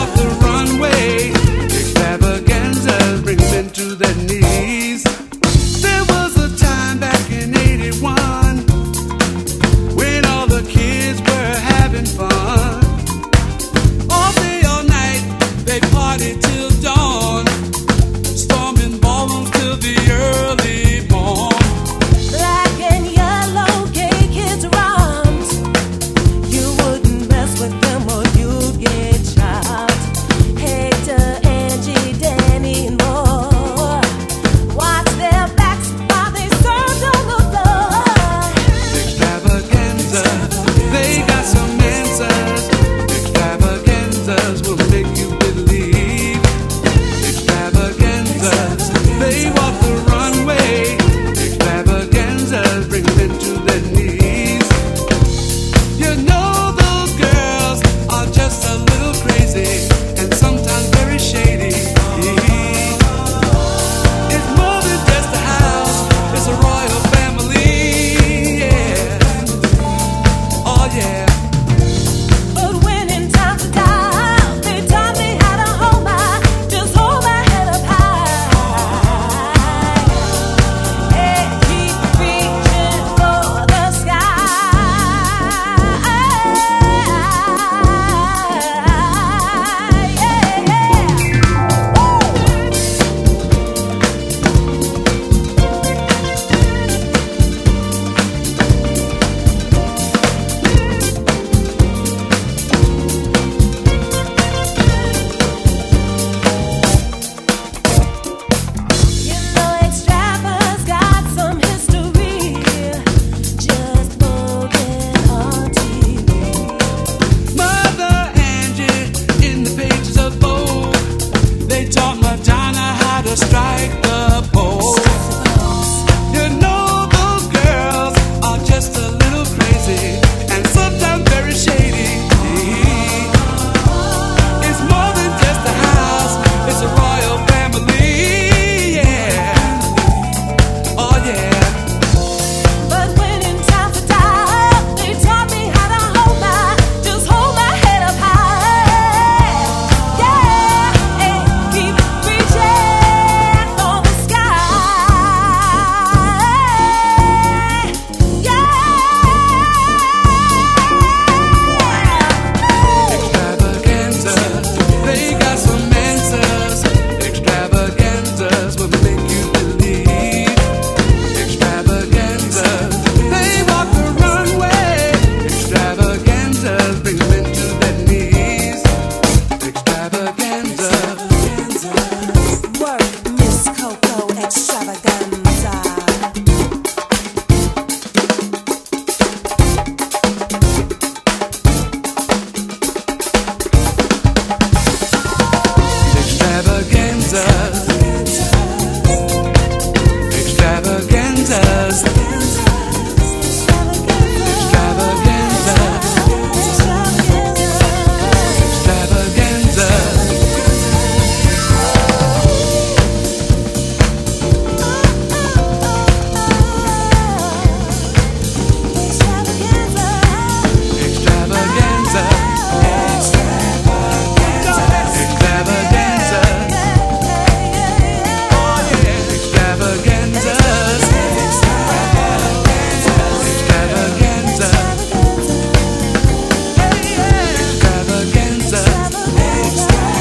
walk the runway. Extravaganzas bring men to their knees. There was a time back in '81 when all the kids were having fun. All day, all night, they partied till dawn, storming ballrooms till the early morn. Black and yellow gay kids romped. You wouldn't mess with them or you'd get chopped. Hector, Angie, Danny, and more. Watch their backs while they served on the floor. Extravaganza, they got some answers. Extravaganzas will make you believe. Extravaganzas, they walk the runway. Extravaganzas bring men to their knees. You know those girls are just a little crazy and sometimes very shady. It's more than just a house, it's a royal family. Yeah. Oh yeah. But when in time to die, they taught me how to hold my head up high. And keep reaching for the sky. You know Xtrava's got some history, just loaded on TV. Mother Angie in the pages of Vogue, they taught Madonna how to strike the pose. You know those girls are just a little crazy and sometimes very shady. It's more than just a house, it's a royal family. Yeah. Oh yeah. But when in time to die, they taught me how to hold my head up high. Yeah, and keep reaching for the sky. Yeah. Extravaganza, they got some answers. Extravaganzas will make you believe. Extravaganzas, they walk the runway. Extravaganzas bring men to their knees. Extravaganza. Work, Miss KOKO, Xtravaganza. Extravaganzas. Extravaganzas. Extravaganza.